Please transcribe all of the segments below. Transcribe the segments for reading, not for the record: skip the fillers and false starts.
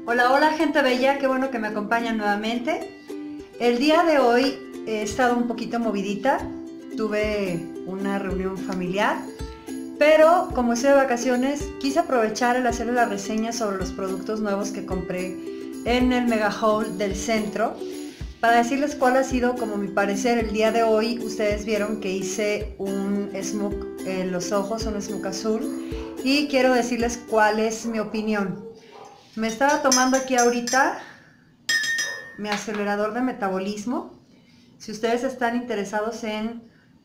Hola, hola gente bella, qué bueno que me acompañan nuevamente. El día de hoy he estado un poquito movidita, tuve una reunión familiar, pero como estoy de vacaciones quise aprovechar el hacerle la reseña sobre los productos nuevos que compré en el Mega Haul del centro para decirles cuál ha sido como mi parecer. El día de hoy ustedes vieron que hice un smoke en los ojos, un smoke azul, y quiero decirles cuál es mi opinión. Me estaba tomando aquí ahorita mi acelerador de metabolismo. Si ustedes están interesados en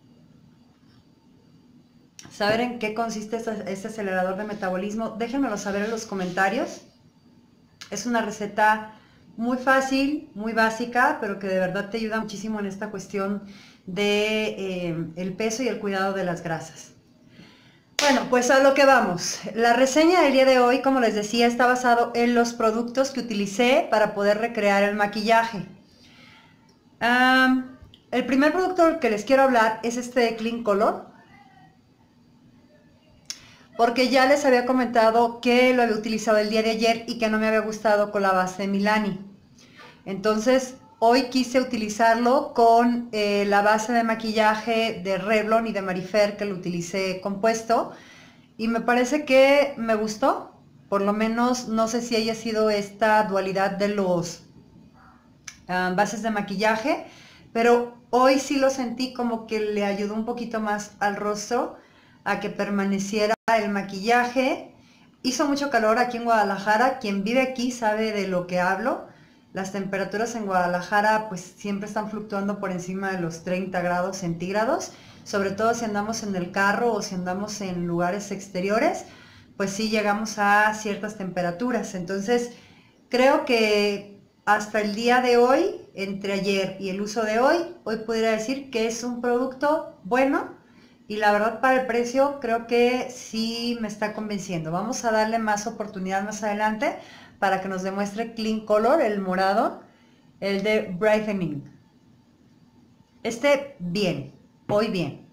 saber en qué consiste este acelerador de metabolismo, déjenmelo saber en los comentarios. Es una receta muy fácil, muy básica, pero que de verdad te ayuda muchísimo en esta cuestión de el peso y el cuidado de las grasas. Bueno, pues a lo que vamos. La reseña del día de hoy, como les decía, está basado en los productos que utilicé para poder recrear el maquillaje. El primer producto del que les quiero hablar es este de Clean Color, porque ya les había comentado que lo había utilizado el día de ayer y que no me había gustado con la base de Milani. Entonces hoy quise utilizarlo con la base de maquillaje de Revlon y de Marifer, que lo utilicé compuesto, y me parece que me gustó. Por lo menos no sé si haya sido esta dualidad de los bases de maquillaje, pero hoy sí lo sentí como que le ayudó un poquito más al rostro a que permaneciera el maquillaje. Hizo mucho calor aquí en Guadalajara, quien vive aquí sabe de lo que hablo. Las temperaturas en Guadalajara pues siempre están fluctuando por encima de los 30 grados centígrados, sobre todo si andamos en el carro o si andamos en lugares exteriores, pues sí llegamos a ciertas temperaturas. Entonces creo que hasta el día de hoy, entre ayer y el uso de hoy pudiera decir que es un producto bueno, y la verdad para el precio creo que sí me está convenciendo. Vamos a darle más oportunidad más adelante para que nos demuestre Clean Color, el morado, el de Brightening. Bien, hoy bien.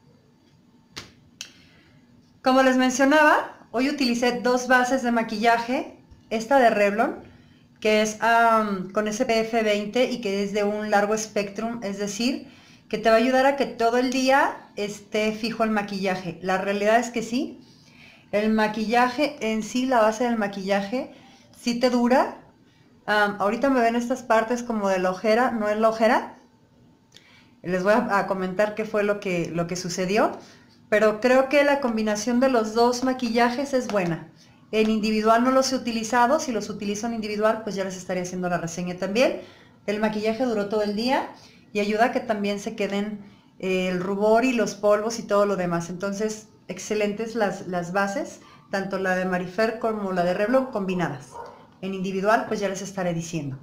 Como les mencionaba, hoy utilicé dos bases de maquillaje, esta de Revlon, que es con SPF 20 y que es de un largo espectrum, es decir, que te va a ayudar a que todo el día esté fijo el maquillaje. La realidad es que sí, el maquillaje en sí, la base del maquillaje, sí te dura. Ahorita me ven estas partes como de la ojera, no es la ojera. Les voy a comentar qué fue lo que sucedió, pero creo que la combinación de los dos maquillajes es buena. En individual no los he utilizado, si los utilizo en individual pues ya les estaré haciendo la reseña también. El maquillaje duró todo el día y ayuda a que también se queden el rubor y los polvos y todo lo demás. Entonces, excelentes las bases, tanto la de Marifer como la de Revlon combinadas. En individual pues ya les estaré diciendo.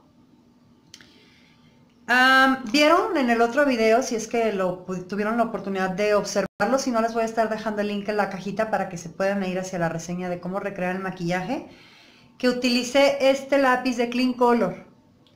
Vieron en el otro video, si es que tuvieron la oportunidad de observarlo, si no les voy a estar dejando el link en la cajita para que se puedan ir hacia la reseña de cómo recrear el maquillaje, que utilicé este lápiz de Clean Color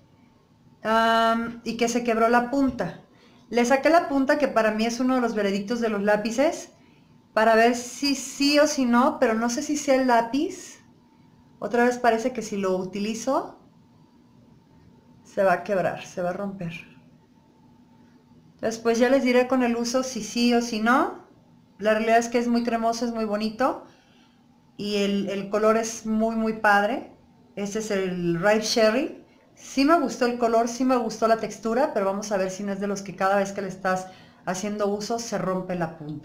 y que se quebró la punta. Le saqué la punta, que para mí es uno de los veredictos de los lápices, para ver si sí o si no, pero no sé si sea el lápiz. Otra vez parece que si lo utilizo se va a quebrar, se va a romper. Después ya les diré con el uso si sí o si no. La realidad es que es muy cremoso, es muy bonito y el color es muy muy padre. Este es el Ripe Cherry. Sí me gustó el color, sí me gustó la textura, pero vamos a ver si no es de los que cada vez que le estás haciendo uso se rompe la punta.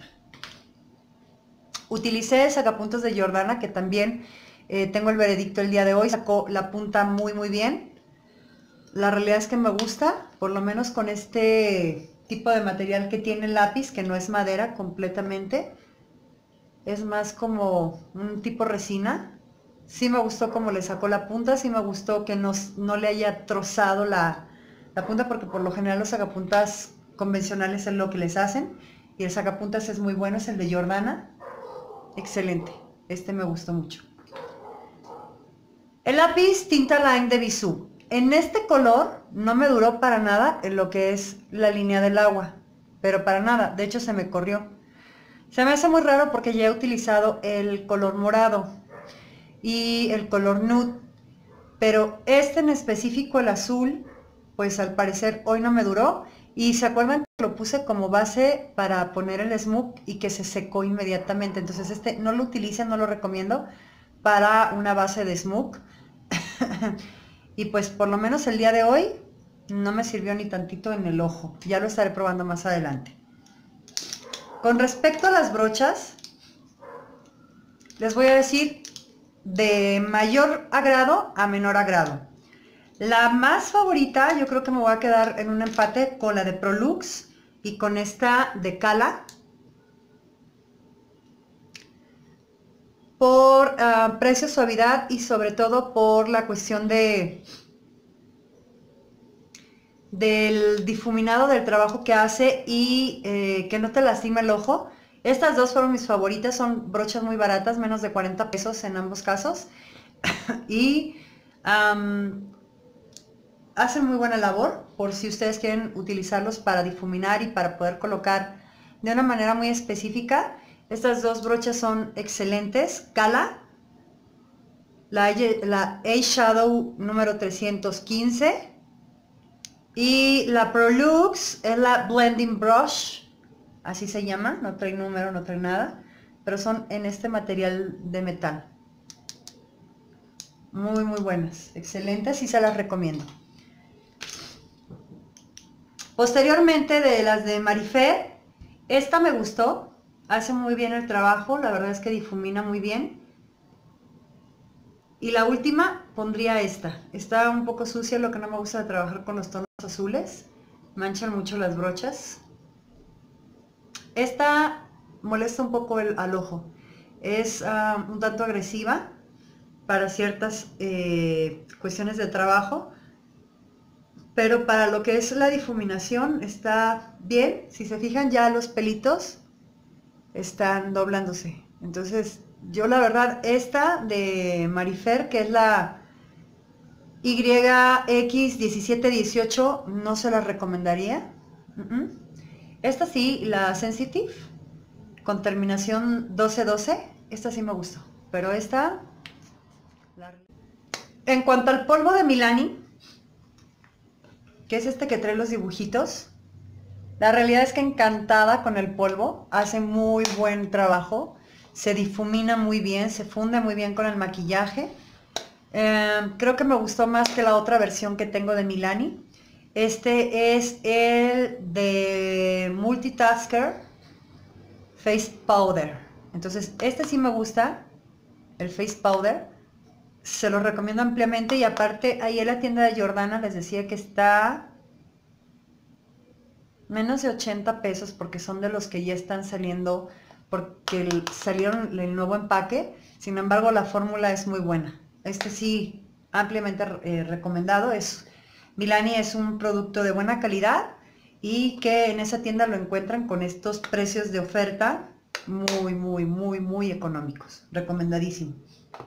Utilicé sacapuntas de Jordana, que también tengo el veredicto el día de hoy, sacó la punta muy muy bien. La realidad es que me gusta, por lo menos con este tipo de material que tiene el lápiz, que no es madera completamente, es más como un tipo resina. Sí me gustó cómo le sacó la punta, sí me gustó que no le haya trozado la punta, porque por lo general los sacapuntas convencionales es lo que les hacen, y el sacapuntas es muy bueno, es el de Jordana, excelente, este me gustó mucho. El lápiz tinta Line de Bisú. En este color no me duró para nada en lo que es la línea del agua, pero para nada, de hecho se me corrió. Se me hace muy raro porque ya he utilizado el color morado y el color nude, pero este en específico, el azul, pues al parecer hoy no me duró. Y se acuerdan que lo puse como base para poner el smooth y que se secó inmediatamente. Entonces este no lo utilicen, no lo recomiendo para una base de smooth. Y pues por lo menos el día de hoy no me sirvió ni tantito en el ojo. Ya lo estaré probando más adelante. Con respecto a las brochas, les voy a decir de mayor agrado a menor agrado. La más favorita, yo creo que me voy a quedar en un empate con la de Prolux y con esta de Cala. Por precio, suavidad y sobre todo por la cuestión del difuminado del trabajo que hace y que no te lastima el ojo. Estas dos fueron mis favoritas, son brochas muy baratas, menos de 40 pesos en ambos casos. Y hacen muy buena labor por si ustedes quieren utilizarlos para difuminar y para poder colocar de una manera muy específica. Estas dos brochas son excelentes. Cala, la Eyeshadow número 315 y la Prolux es la Blending Brush, así se llama, no trae número, no trae nada, pero son en este material de metal. Muy muy buenas, excelentes y se las recomiendo. Posteriormente de las de Marifer, esta me gustó, hace muy bien el trabajo, la verdad es que difumina muy bien. Y la última pondría esta, está un poco sucia, lo que no me gusta de trabajar con los tonos azules, manchan mucho las brochas. Esta molesta un poco al ojo, es un tanto agresiva para ciertas cuestiones de trabajo, pero para lo que es la difuminación está bien. Si se fijan, ya los pelitos están doblándose. Entonces yo la verdad esta de Marifer, que es la YX1718, no se la recomendaría. Esta sí, la Sensitive con terminación 1212, esta sí me gustó, pero esta en cuanto al polvo de Milani, que es este que trae los dibujitos, la realidad es que encantada con el polvo, hace muy buen trabajo, se difumina muy bien, se funde muy bien con el maquillaje. Creo que me gustó más que la otra versión que tengo de Milani. Este es el de Multitasker Face Powder. Entonces este sí me gusta, el Face Powder. Se los recomiendo ampliamente y aparte ahí en la tienda de Jordana les decía que está menos de 80 pesos porque son de los que ya están saliendo, porque salieron el nuevo empaque. Sin embargo, la fórmula es muy buena. Este sí, ampliamente recomendado. Milani es un producto de buena calidad y que en esa tienda lo encuentran con estos precios de oferta muy económicos. Recomendadísimo.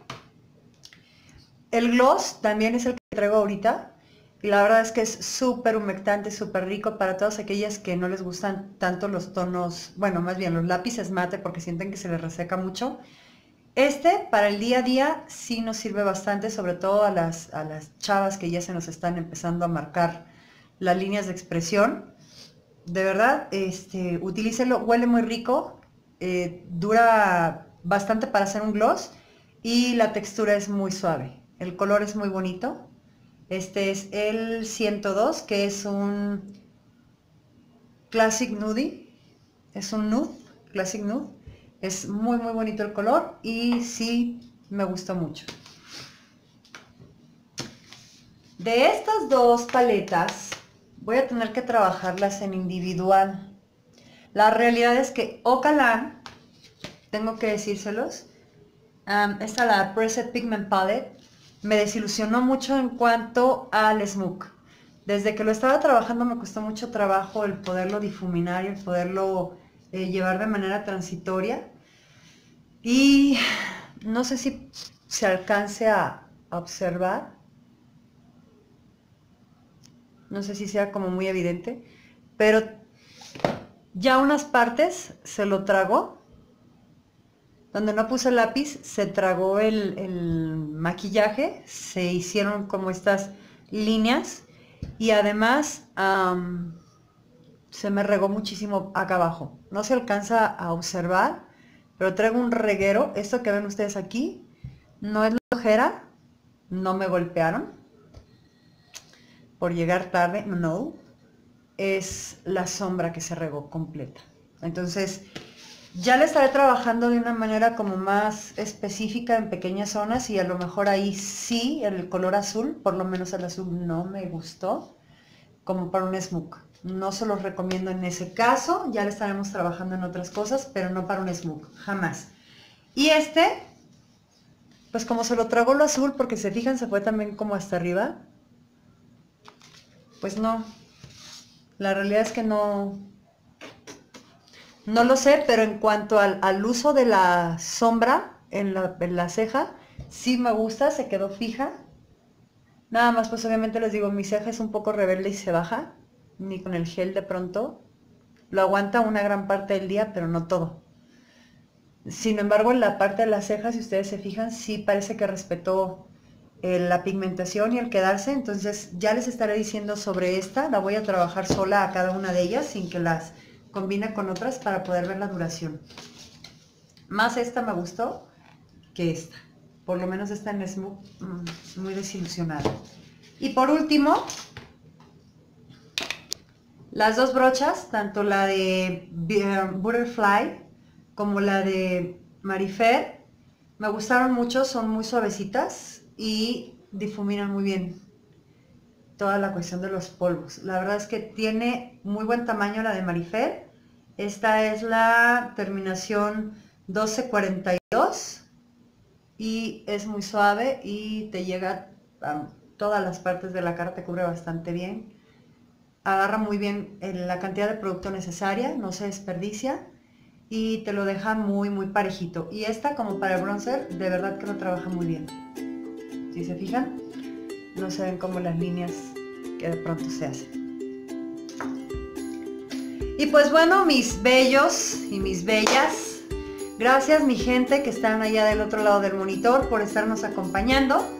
El gloss también es el que traigo ahorita. Y la verdad es que es súper humectante, súper rico para todas aquellas que no les gustan tanto los tonos, bueno, más bien los lápices mate porque sienten que se les reseca mucho. Este para el día a día sí nos sirve bastante, sobre todo a las chavas que ya se nos están empezando a marcar las líneas de expresión. De verdad, utilícelo, huele muy rico, dura bastante para hacer un gloss y la textura es muy suave. El color es muy bonito. Este es el 102, que es un Classic Nude, es un nude, Classic Nude. Es muy bonito el color y sí me gustó mucho. De estas dos paletas voy a tener que trabajarlas en individual. La realidad es que Ocalan, tengo que decírselos, esta la Preset Pigment Palette, me desilusionó mucho en cuanto al smooth. Desde que lo estaba trabajando me costó mucho trabajo el poderlo difuminar y el poderlo llevar de manera transitoria. Y no sé si se alcance a observar. No sé si sea como muy evidente. Pero ya unas partes se lo tragó. Donde no puse lápiz se tragó el maquillaje, se hicieron como estas líneas y además se me regó muchísimo acá abajo. No se alcanza a observar, pero traigo un reguero. Esto que ven ustedes aquí no es la ojera, no me golpearon por llegar tarde, no, es la sombra que se regó completa. Entonces ya le estaré trabajando de una manera como más específica en pequeñas zonas y a lo mejor ahí sí el color azul, por lo menos el azul no me gustó como para un smoke. No se los recomiendo en ese caso, ya le estaremos trabajando en otras cosas, pero no para un smoke, jamás. Y este, pues como se lo tragó lo azul, porque se fijan se fue también como hasta arriba, pues no, la realidad es que no lo sé, pero en cuanto al uso de la sombra en la ceja, sí me gusta, se quedó fija. Nada más, pues obviamente les digo, mi ceja es un poco rebelde y se baja, ni con el gel de pronto. Lo aguanta una gran parte del día, pero no todo. Sin embargo, en la parte de las cejas, si ustedes se fijan, sí parece que respetó la pigmentación y el quedarse. Entonces ya les estaré diciendo sobre esta. La voy a trabajar sola a cada una de ellas sin que las combine con otras para poder ver la duración. Más esta me gustó que esta. Por lo menos esta en Smoke, muy desilusionada. Y por último, las dos brochas, tanto la de Butterfly como la de Marifer, me gustaron mucho, son muy suavecitas y difuminan muy bien toda la cuestión de los polvos. La verdad es que tiene muy buen tamaño la de Marifer. Esta es la terminación 1242 y es muy suave y te llega a todas las partes de la cara, te cubre bastante bien. Agarra muy bien la cantidad de producto necesaria, no se desperdicia y te lo deja muy parejito. Y esta, como para el bronzer, de verdad que lo trabaja muy bien. Si se fijan, no se ven como las líneas que de pronto se hacen. Y pues bueno, mis bellos y mis bellas, gracias mi gente que están allá del otro lado del monitor por estarnos acompañando.